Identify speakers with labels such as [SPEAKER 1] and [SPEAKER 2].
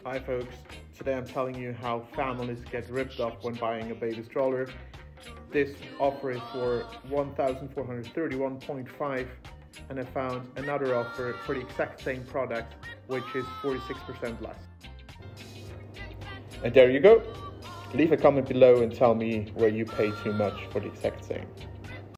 [SPEAKER 1] Hi folks, today I'm telling you how families get ripped off when buying a baby stroller. This offer is for 1,431.5 and I found another offer for the exact same product which is 46% less. And there you go. Leave a comment below and tell me where you pay too much for the exact same.